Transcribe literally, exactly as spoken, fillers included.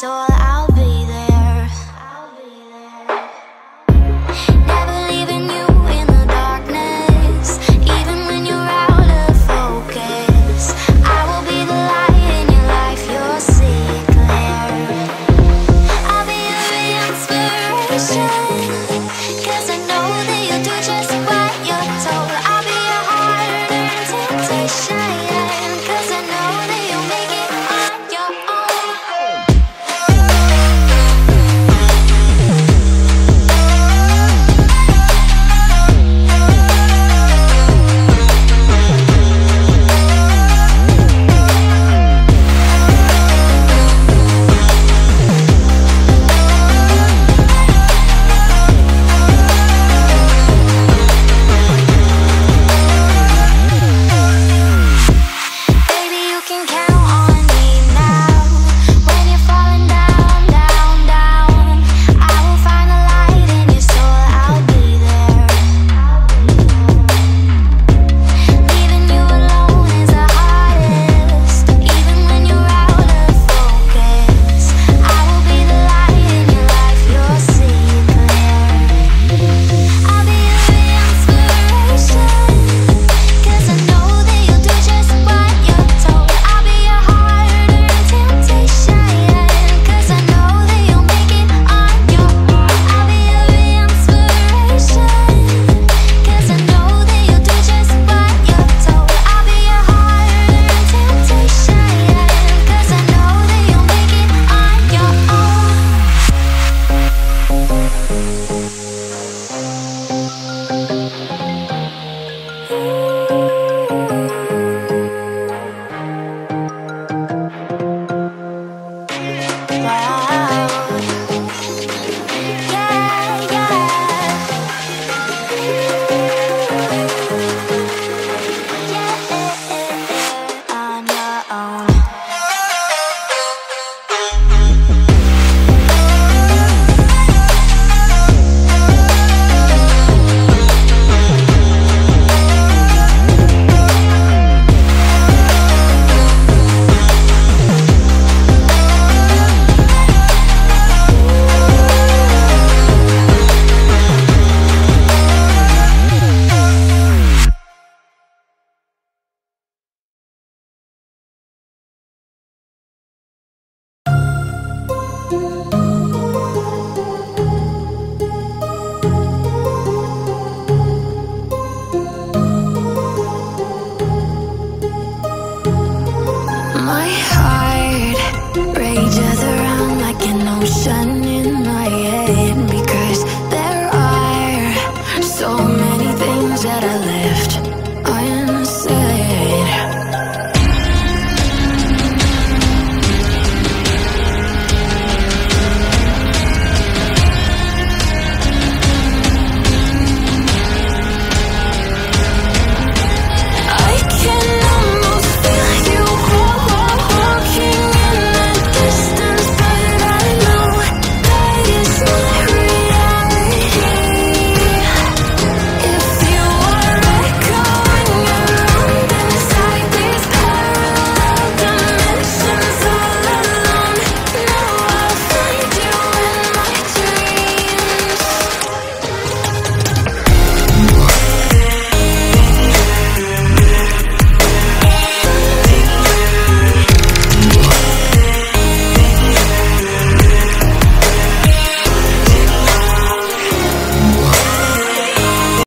soul, I'll be there. Never leaving you in the darkness, even when you're out of focus. I will be the light in your life, you'll see it clear. I'll be your inspiration, 'cause I know that you'll do just what you're told. I'll be your heart and temptation, 'cause I know that you'll make it on your own. Baby, you can count on me now. When you're falling down, down, down, I will find the light in your soul, I'll be there. Leaving you alone is the hardest, even when you're out of focus. I will be the light in your life, you'll see it clear. I'll be your inspiration, 'cause I know that you'll do just what you're told. I'll be your heart and temptation, 'cause I know that you'll make it on your own. I'll be your inspiration, 'cause I know that you'll do just what you're told. I'll be your heart and temptation, 'cause I know that you'll make it on your own. Ooh.